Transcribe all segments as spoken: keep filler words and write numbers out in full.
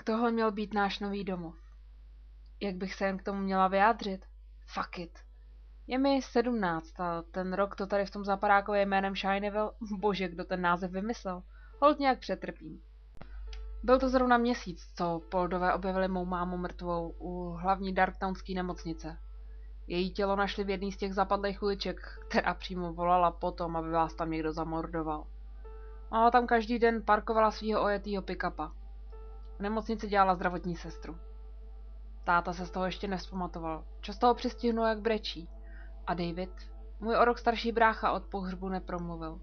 tohle měl být náš nový domov. Jak bych se jen k tomu měla vyjádřit? Fuck it. Je mi sedmnáct a ten rok to tady v tom zapadáku je jménem Shinyville. Bože, kdo ten název vymyslel. Holt nějak přetrpím. Byl to zrovna měsíc, co Poldové objevili mou mámu mrtvou u hlavní Darktownské nemocnice. Její tělo našli v jedné z těch zapadlých uliček, která přímo volala potom, aby vás tam někdo zamordoval. Máma tam každý den parkovala svýho ojetýho pick-upa. V nemocnici dělala zdravotní sestru. Táta se z toho ještě nevzpamatoval. Často ho přistihnu, jak brečí. A David, můj o rok starší brácha, od pohřbu nepromluvil.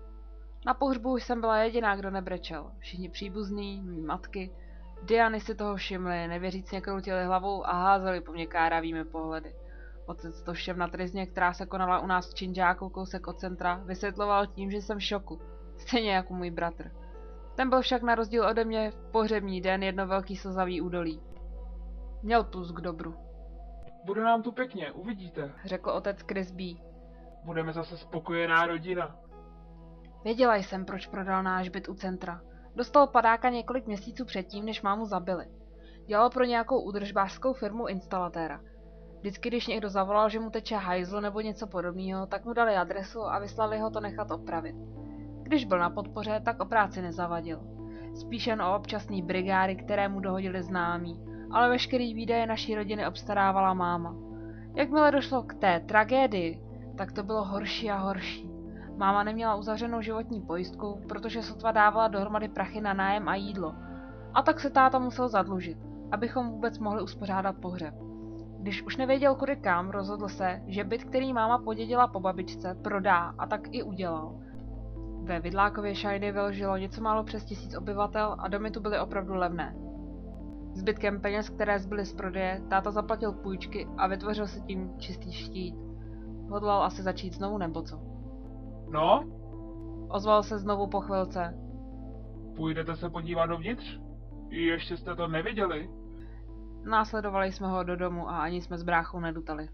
Na pohřbu už jsem byla jediná, kdo nebrečel. Všichni příbuzní, mý matky, Diany si toho všimli, nevěřícně kroutili hlavou a házeli po mě káravými pohledy. Otec to všem na tryzně, která se konala u nás v Činžáku kousek od centra, vysvětloval tím, že jsem v šoku. Stejně jako můj bratr. Ten byl však na rozdíl ode mě v pohřební den jedno velký slzavý údolí. Měl plus k dobru. Bude nám tu pěkně, uvidíte, řekl otec Chris B. Budeme zase spokojená rodina. Věděla jsem, proč prodal náš byt u centra. Dostal padáka několik měsíců předtím, než mámu zabili. Dělal pro nějakou údržbářskou firmu instalatéra. Vždycky, když někdo zavolal, že mu teče hajzl nebo něco podobného, tak mu dali adresu a vyslali ho to nechat opravit. Když byl na podpoře, tak o práci nezavadil. Spíš jen o občasný brigády, které mu dohodili známí, ale veškerý výdaje naší rodiny obstarávala máma. Jakmile došlo k té tragédii, tak to bylo horší a horší. Máma neměla uzavřenou životní pojistku, protože sotva dávala dohromady prachy na nájem a jídlo. A tak se táta musel zadlužit, abychom vůbec mohli uspořádat pohřeb. Když už nevěděl kudy kam, rozhodl se, že byt, který máma podědila po babičce, prodá, a tak i udělal. Ve Vidlákově Shinyville žilo něco málo přes tisíc obyvatel a domy tu byly opravdu levné. Zbytkem peněz, které zbyly z prodeje, táta zaplatil půjčky a vytvořil si tím čistý štít. Hodlal asi začít znovu, nebo co? No? Ozval se znovu po chvilce. Půjdete se podívat dovnitř? Ještě jste to neviděli? Následovali jsme ho do domu a ani jsme s bráchou nedutali.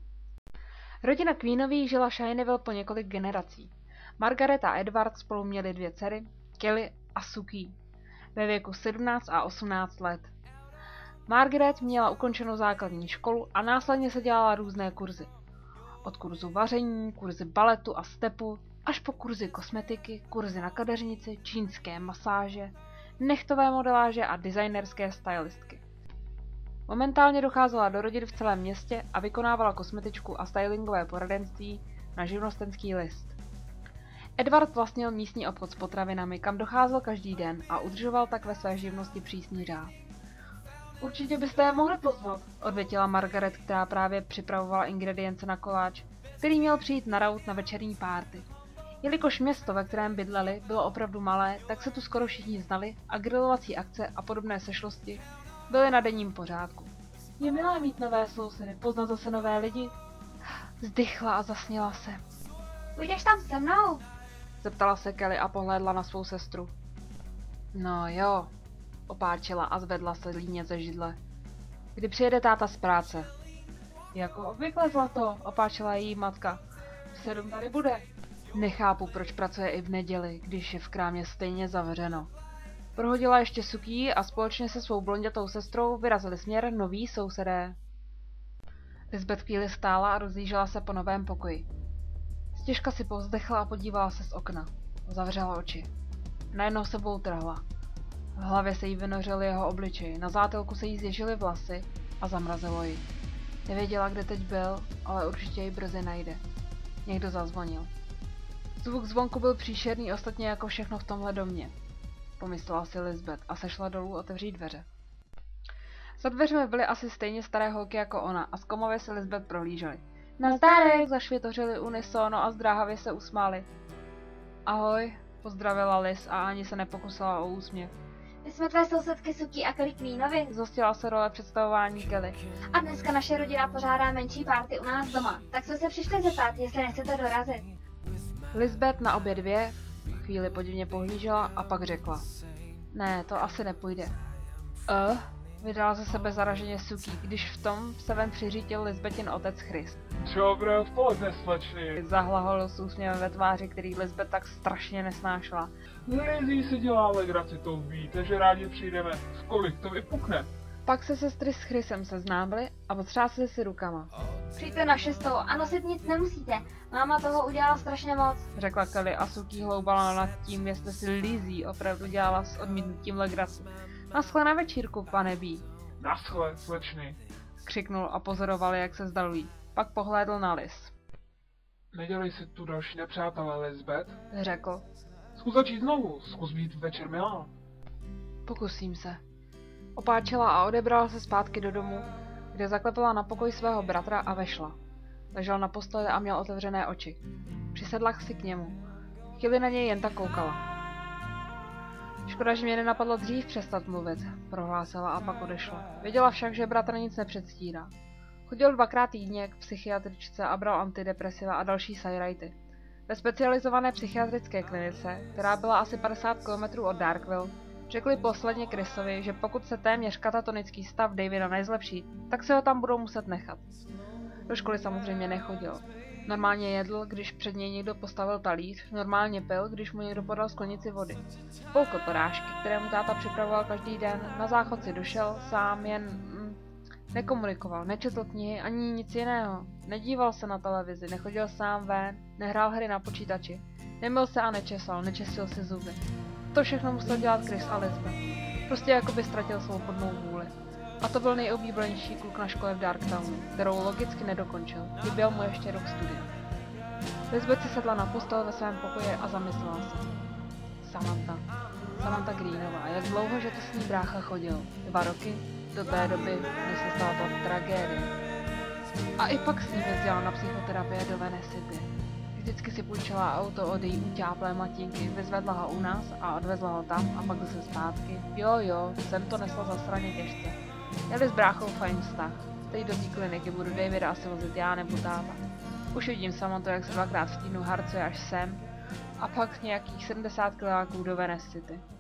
Rodina Queenových žila Shinyville po několik generací. Margaret a Edward spolu měli dvě dcery, Kelly a Suki, ve věku sedmnáct a osmnáct let. Margaret měla ukončenou základní školu a následně se dělala různé kurzy. Od kurzu vaření, kurzy baletu a stepu, až po kurzy kosmetiky, kurzy na kadeřnici, čínské masáže, nechtové modeláže a designerské stylistky. Momentálně docházela do rodin v celém městě a vykonávala kosmetičku a stylingové poradenství na živnostenský list. Edward vlastnil místní obchod s potravinami, kam docházel každý den a udržoval tak ve své živnosti přísný řád. Určitě byste je mohli pozvat, odvětila Margaret, která právě připravovala ingredience na koláč, který měl přijít na raut na večerní párty. Jelikož město, ve kterém bydleli, bylo opravdu malé, tak se tu skoro všichni znali a grilovací akce a podobné sešlosti byly na denním pořádku. Je milé mít nové sousedy, poznat zase nové lidi. Zdychla a zasněla se. Půjdeš tam se mnou? Zeptala se Kelly a pohlédla na svou sestru. No jo, opáčila a zvedla se líně ze židle. Kdy přijede táta z práce? Jako obvykle, zlato, opáčila její matka. V sedm tady bude. Nechápu, proč pracuje i v neděli, když je v krámě stejně zavřeno. Prohodila ještě Suki a společně se svou blondětou sestrou vyrazili směr noví sousedé. Lisbeth chvíli stála a rozlížela se po novém pokoji. Stěžka si povzdechla a podívala se z okna. Zavřela oči. Najednou sebou trhla. V hlavě se jí vynořil jeho obličej, na zátylku se jí zježily vlasy a zamrazilo ji. Nevěděla, kde teď byl, ale určitě ji brzy najde. Někdo zazvonil. Zvuk zvonku byl příšerný, ostatně jako všechno v tomhle domě. Pomyslela si Lisbeth a sešla dolů otevřít dveře. Za dveřmi byly asi stejně staré holky jako ona a zkomově se Lisbeth prohlížely. Nazdárek, zašvětořili unisono a zdráhavě se usmáli. Ahoj, pozdravila Liz a ani se nepokusila o úsměv. My jsme tvé sousedky Suki a Kelly Queenovi. Zhostila se role představování Kelly. A dneska naše rodina pořádá menší párty u nás doma, tak jsme se přišli zeptat, jestli nechcete dorazit. Lisbeth na obě dvě chvíli podivně pohlížela a pak řekla. Ne, to asi nepůjde. Eh? Vydala ze sebe zaraženě Suki, když v tom se ven přiřítil Lisbetin otec Chris. Dobré odpoledne, slečny. Zahlahol s úsměvem ve tváři, který Lisbeth tak strašně nesnášela. Lizzie si dělá legraci, to víte, že rádi přijdeme. V kolik to vypukne? Pak se sestry s Chrisem seznámily a potřásly si rukama. Přijďte na šestou a nosit nic nemusíte. Máma toho udělala strašně moc. Řekla Kelly a Suki hloubala nad tím, jestli si Lizzie opravdu dělala s odmítnutím legraci. Naschle na večírku, pane B. Naschle, slečny. Křiknul a pozoroval, jak se zdalují. Pak pohlédl na Liz. Nedělej si tu další nepřátelé, Lisbeth. Řekl. Zkus začít znovu, zkus být večer milá. Pokusím se. Opáčela a odebrala se zpátky do domu, kde zaklepala na pokoj svého bratra a vešla. Ležel na posteli a měl otevřené oči. Přisedla si k němu. Chvíli na něj jen tak koukala. Škoda, že mě nenapadlo dřív přestat mluvit, prohlásila a pak odešla. Věděla však, že bratr nic nepředstírá. Chodil dvakrát týdně k psychiatričce a bral antidepresiva a další sajrajty. Ve specializované psychiatrické klinice, která byla asi padesát kilometrů od Darkville, řekli posledně Chrisovi, že pokud se téměř katatonický stav Davida nezlepší, tak se ho tam budou muset nechat. Do školy samozřejmě nechodil. Normálně jedl, když před něj někdo postavil talíř, normálně pil, když mu někdo podal sklenici vody. Polko porážky, které mu táta připravoval každý den, na záchod si došel, sám jen mm, nekomunikoval, nečetl knihy ani nic jiného. Nedíval se na televizi, nechodil sám ven, nehrál hry na počítači, nemyl se a nečesal, nečistil si zuby. To všechno musel dělat Chris a Lisbeth. Prostě jako by ztratil svobodnou vůli. A to byl nejoblíbenější kluk na škole v Darktownu, kterou logicky nedokončil. Chyběl mu ještě rok studia. Lisbeth si sedla na postel ve svém pokoji a zamyslela se. Samantha. Samantha Greenová. Jak dlouho, že to s ní brácha chodil? Dva roky? Do té doby, než se stala to tragédie. A i pak s ní jezdila na psychoterapie do Venesity. Vždycky si půjčila auto od její utáplé mlatinky, vyzvedla ho u nás a odvezla ho tam a pak zase zpátky. Jo, jo, jsem to nesla zasraně těžce. Měli s bráchou fajn vztah. Teď do té kliniky budu Davida asi vozit já nebo táta. Už vidím Samanthu, jak se dvakrát v týdnu harcuje až sem a pak nějakých sedmdesát kiláků do Venice City.